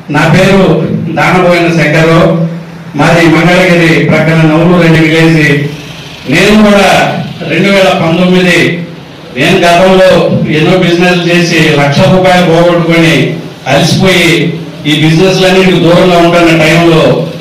నా పేరు దానబోయిన శంకర్, మాది మంగళగిరి ప్రక్కన నవ్వులు 2 విలేజ్. నేను కూడా 2019 నేను గతంలో ఎన్నో బిజినెస్ చేసి ₹1,00,000 పోగొట్టుకొని అలసిపోయి ఈ బిజినెస్లన్నిటికి దూరంగా ఉంటున్న టైంలో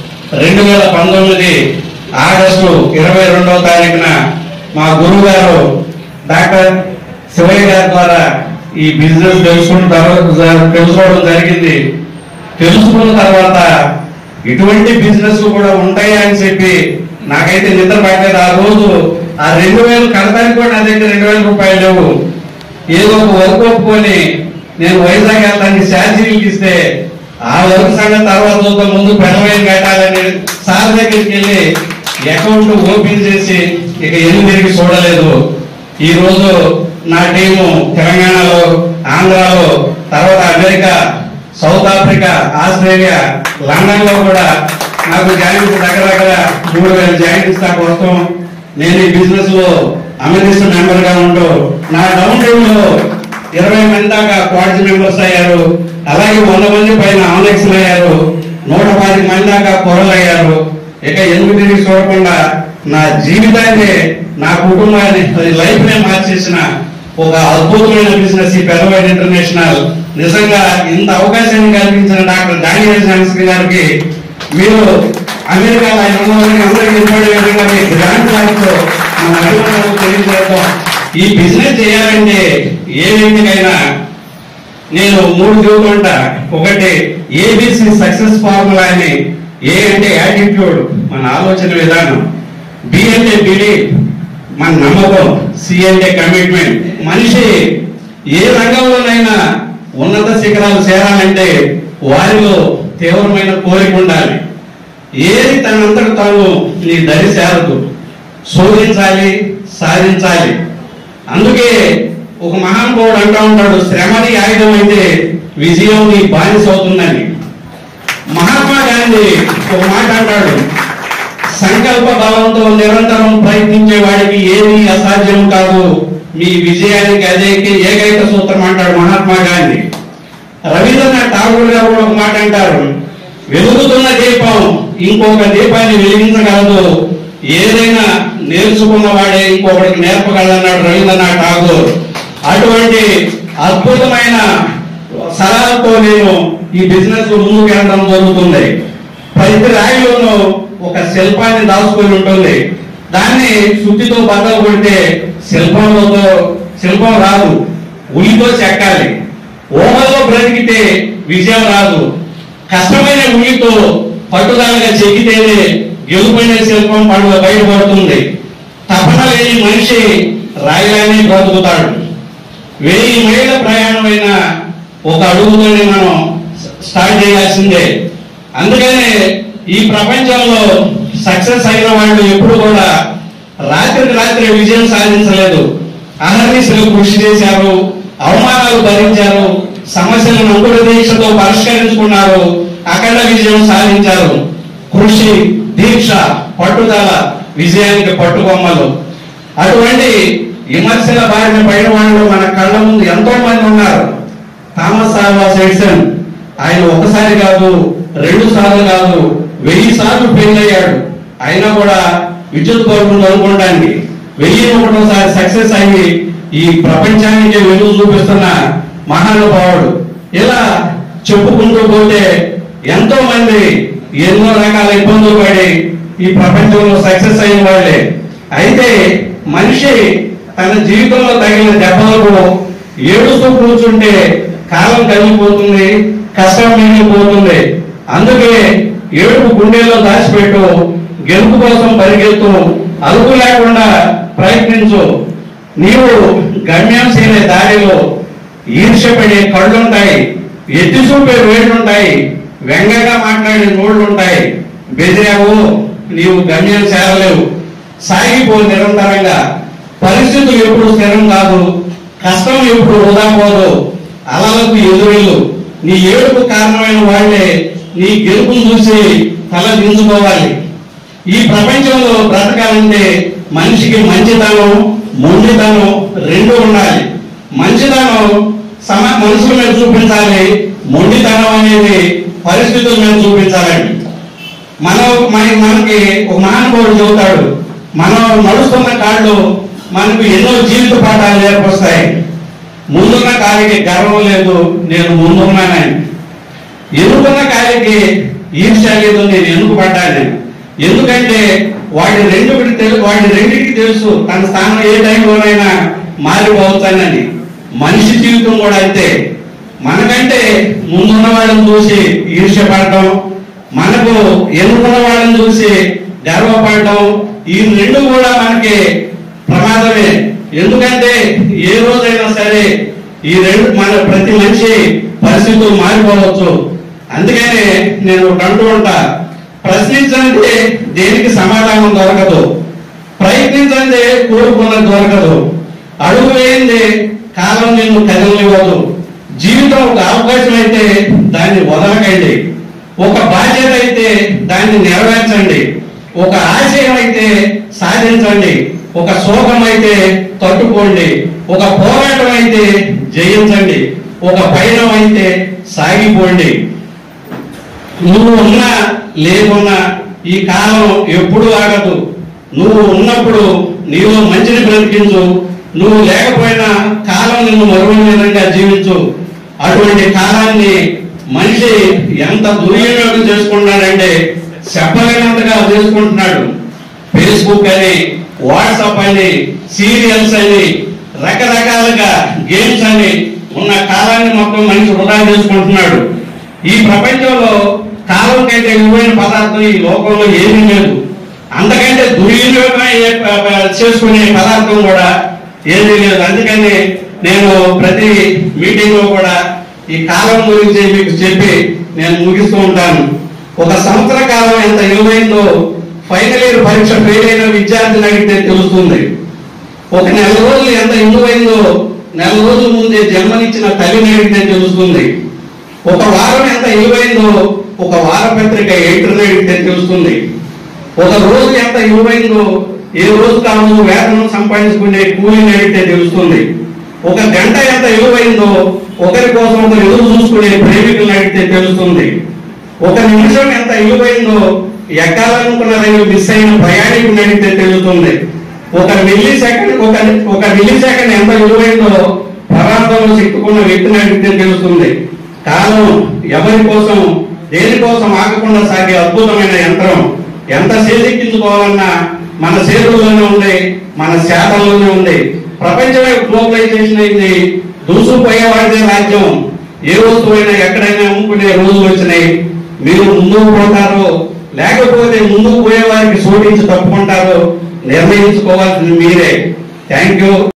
2019 ఆగస్టు 22వ తారీఖున మా గురువు గారు డాక్టర్ శివయ్య గారి ద్వారా ఈ బిజినెస్ తెలుసుకోవడం జరిగింది. తెలుసుకున్న తర్వాత ఇటువంటి బిజినెస్ కూడా ఉంటాయా అని చెప్పి నాకైతే నిద్ర పట్టలేదు. ఆ రోజు ఆ 2,000 కడతానికి కూడా నా దగ్గర ₹2,000 లేవు. ఏదో ఒక వర్క్ ఒప్పుకొని నేను వైజాగ్ వెళ్ళడానికి ఛార్జీలకు ఇస్తే ఆ వర్క్ సంగతి తర్వాత చూద్దాం, ముందు పెర్ల్వైన్ కట్టాలని సార్ దగ్గరికి వెళ్ళి అకౌంట్ ఓపెన్ చేసి ఇక ఎన్ని తిరిగి చూడలేదు. ఈ రోజు నా టీము తెలంగాణలో, ఆంధ్రాలో, తర్వాత America, South Africa, Australia, London లో కూడా నాకు జాయింట్స్ దగ్గర 3,000 జాయింట్స్ దాకా వస్తాం. నేను ఈ బిజినెస్ లో అమెరికా మెంబర్ గా ఉంటూ నా డౌన్ టౌన్ లో 20 మంది దాకా క్వార్జ్ మెంబర్స్ అయ్యారు. అలాగే 100 మంది పైన ఆనెక్స్లు అయ్యారు. 110 మంది దాకా కొరలు అయ్యారు. ఇక ఎందుకు తిరిగి చూడకుండా నా జీవితాన్ని, నా కుటుంబాన్ని, లైఫ్ నే మార్చేసిన ఒక అద్భుతమైన బిజినెస్ ఈ పెర్ల్వైన్ ఇంటర్నేషనల్. నిజంగా ఇంత అవకాశాన్ని కల్పించిన డాక్టర్ D.Shankar గారికి మీరు అమెరికాలో ఆయన అందరికీ ఇవ్వడే విధంగా మీ గ్రాండ్ క్లాస్తో మన అభిమానులకు తెలియజేద్దాం. ఈ బిజినెస్ చేయాలంటే ఏ వ్యక్తికైనా నేను 3 చెబుతుంటా. ఒకటి ABC సక్సెస్ ఫార్ములా అని. ఏ అంటే యాటిట్యూడ్, మన ఆలోచన విధానం. B అంటే బిలీఫ్, మన నమ్మకం. C అంటే కమిట్మెంట్. మనిషి ఏ రంగంలోనైనా ఉన్నత శిఖరాలు చేరాలంటే వారిలో తీవ్రమైన కోరిక ఉండాలి. ఏది తనంతట తాను నీ దరి చేరదు, శోధించాలి, సాధించాలి. అందుకే ఒక మహానుభావుడు అంటూ ఉంటాడు, శ్రమని ఆయుధం అయితే విజయం నీ బానిస అవుతుందని. మహాత్మా గాంధీ ఒక మాట అంటాడు, సంకల్ప బలంతో నిరంతరం ప్రయత్నించే వాడికి ఏమీ అసాధ్యం కాదు, మీ విజయానికి అదే ఏకైక సూత్రం అంటాడు మహాత్మా గాంధీ. రవీంద్రనాథ్ ఠాగూర్ గారు కూడా ఒక మాట అంటారు, వెలుగుతున్న దీపం ఇంకొక దీపాన్ని వెలిగించగలదు, ఏదైనా నేర్చుకున్న వాడే ఇంకొకరికి నేర్పగలన్నాడు రవీంద్రనాథ్ ఠాగూర్. అటువంటి అద్భుతమైన సలహాలతో నేను ఈ బిజినెస్ ముందుకు వెళ్ళడం జరుగుతుంది. ప్రతి రాయిలోనూ ఒక శిల్పాన్ని దాచుకొని ఉంటుంది. దాన్ని శుద్ధితో బద్దలు కొడితే శిల్పం రాదు, ఉల్లితో చెక్కాలి. ఓమల్లో బ్రతికితే విజయం రాదు, కష్టమైన ఉల్లితో పట్టుదలగా చెక్కితేనే గెలుపైన శిల్పం పండుగ బయటపడుతుంది. తపన లేని మనిషి రాయిలానే బ్రతుకుతాడు. 1000 మైళ్ళ ప్రయాణమైన ఒక అడుగుతోనే మనం స్టార్ట్ చేయాల్సిందే. అందుకనే ఈ ప్రపంచంలో సక్సెస్ అయిన వాళ్ళు ఎప్పుడు కూడా రాత్రికి రాత్రి విజయం సాధించలేదు. అహర్నిశలు కృషి చేశారు, అవమానాలు భరించారు, సమస్యలను అంకుర దీక్షతో పరిష్కరించుకున్నారు, అఖండ విజయం సాధించారు. కృషి, దీక్ష, పట్టుదల విజయానికి పట్టుకొమ్మలు. అటువంటి విమర్శల బారిన పడిన వాళ్ళు మన కళ్ళ ముందు ఎంతో మంది ఉన్నారు. థామస్ ఆల్వా ఎడిసన్, ఆయన ఒకసారి కాదు, 2 సార్లు కాదు, 1000 సార్లు ఫెయిల్ అయ్యాడు. అయినా కూడా విద్యుత్ బల్బును కనుక్కోవడానికి 1001సారి సక్సెస్ అయ్యి ఈ ప్రపంచానికి వెలుగు చూపిస్తున్న మహానుభావుడు. ఇలా చెప్పుకుంటూ పోతే ఎంతో మంది ఎన్నో రకాల ఇబ్బందులు పడి ఈ ప్రపంచంలో సక్సెస్ అయిన వాళ్ళే. అయితే మనిషి తన జీవితంలో తగిన దెబ్బలకు ఏడుస్తూ కూర్చుంటే కాలం కలిగిపోతుంది, కష్టం మిగిలిపోతుంది. అందుకే ఏడుపు గుండెల్లో దాచిపెట్టు, గెలుపు కోసం పరిగెత్తు, అదుపు లేకుండా ప్రయత్నించు. నీవు గమ్యం చేరే దారిలో ఈర్ష్యపడే కళ్ళుంటాయి, ఎత్తి చూపే వేళ్ళుంటాయి, వ్యంగ్యంగా మాట్లాడే నోళ్ళుంటాయి. బెదిరావు, నీవు గమ్యం చేరలేవు. సాగిపో నిరంతరంగా. పరిస్థితులు ఎప్పుడు స్థిరం కాదు, కష్టం ఎప్పుడు వృధా పోదు. అలలకు ఎదురులు. నీ ఏడుపు కారణమైన వాళ్ళే నీ గెలుపును చూసి తల దించుకోవాలి. ఈ ప్రపంచంలో బ్రతకాలంటే మనిషికి మంచితనం, మొండితనం 2 ఉండాలి. మంచితనం మనసుల మీద చూపించాలి, మొండితనం అనేది పరిస్థితులు మేము చూపించాలండి. మనకి ఒక మహానుభావుడు చెబుతాడు, మనం నడుస్తున్న కాళ్ళు మనకు ఎన్నో జీవిత పాఠాలు నేర్పిస్తాయి. ముందున్న కాలికి గర్వం లేదు, నేను ముందున్నానని. ఎన్నుకున్న కాలికి ఈర్ష్య లేదు, నేను ఎన్నుకుపడ్డాను. ఎందుకంటే వాటి రెండింటికి తెలుసు తన స్థానం ఏ టైంలోనైనా మారిపోతానని. మనిషి జీవితం కూడా అంతే. మనకంటే ముందున్న వాళ్ళని చూసి ఈర్ష్యపడటం, మనకు ఎన్నుకున్న వాళ్ళని చూసి గర్వపడటం, ఈ రెండు కూడా మనకి ప్రమాదమే. ఎందుకంటే ఏ రోజైనా సరే ఈ రెండు ప్రతి మనిషి పరిస్థితులు మారిపోవచ్చు. అందుకనే నేను అంటూ ఉంటా, ప్రశ్నించండి దేనికి సమాధానం దొరకదు, ప్రయత్నించండి కోరుకున్నది దొరకదు, అడుగు వేయండి కాలం నిన్ను కదలనివ్వదు. జీవితం ఒక అవకాశం అయితే దాన్ని వదలకండి, ఒక బాధ్యత అయితే దాన్ని నెరవేర్చండి, ఒక ఆశయం అయితే సాధించండి, ఒక శోకం అయితే తట్టుకోండి, ఒక పోరాటం అయితే జయించండి, ఒక పయనం అయితే సాగిపోండి. నువ్వు ఉన్నా లేకున్నా ఈ కాలం ఎప్పుడు ఆగదు. నువ్వు ఉన్నప్పుడు నీలో మంచిని బ్రతికించు, నువ్వు లేకపోయినా కాలం నిన్ను మరువని విధంగా జీవించు. అటువంటి కాలాన్ని మనిషి ఎంత దుర్వినియోగం చేసుకుంటున్నాడంటే చెప్పలేనంతగా చేసుకుంటున్నాడు. ఫేస్బుక్ అని, వాట్సాప్ అని, సీరియల్స్ అని, రకరకాలుగా గేమ్స్ అని ఉన్న కాలాన్ని మొత్తం మనిషి వృధా చేసుకుంటున్నాడు. ఈ ప్రపంచంలో కాలం కంటే విలువైన పదార్థం ఈ లోకంలో ఏమీ లేదు. అంతకంటే దుర్వినియోగం చేసుకునే పదార్థం కూడా ఏమీ లేదు. అందుకని నేను ప్రతి మీటింగ్ లో కూడా ఈ కాలం గురించి మీకు చెప్పి నేను ముగిస్తూ ఉంటాను. ఒక సంవత్సర కాలం ఎంత విలువైందో ఫైనల్ ఇయర్ పరీక్ష ఫెయిల్ అయిన విద్యార్థిని అడిగితే తెలుస్తుంది. ఒక నెల రోజులు ఎంత విలువైందో నెల రోజుల ముందే జన్మనిచ్చిన తల్లిని అడిగితే తెలుస్తుంది. ఒక వారం ఎంత విలువైందో ఒక వారపత్రిక ఎడిటర్ని అడిగితే తెలుస్తుంది. ఒక రోజు ఎంత విలువైందో ఏ రోజు కాదు వేతనం సంపాదించుకునే కూలిని అడిగితే తెలుస్తుంది. ఒక గంట ఎంత విలువైందో ఒకరి కోసం ఒకరు ఎదురు చూసుకునే ప్రేమికులను అడిగితే తెలుస్తుంది. ఒక నిమిషం ఎంత విలువైందో ఎక్కాలనుకున్న రైలు మిస్ అయిన ప్రయాణికుని అడిగితే తెలుస్తుంది. ఒక మిల్లీ సెకండ్ ఎంత విలువైందో ప్రమాదంలో చిక్కుకున్న వ్యక్తిని అడిగితే తెలుస్తుంది. కాలం ఎవరి కోసం దేనికోసం ఆగకుండా సాగే అద్భుతమైన యంత్రం. ఎంత చేజిక్కించుకోవాలన్నా మన చేతుల్లోనే ఉంది, మన శాతంలోనే ఉంది. ప్రపంచమే గ్లోబలైజేషన్ అయింది. దూసుకుపోయేవాడిదే రాజ్యం. ఏ వస్తువైనా ఎక్కడైనా అమ్ముకునే రోజులు వచ్చినాయి. మీరు ముందుకు పోతారో లేకపోతే ముందుకు పోయే వారికి శోధించి తప్పుకుంటారో నిర్ణయించుకోవాల్సింది మీరే. Thank you.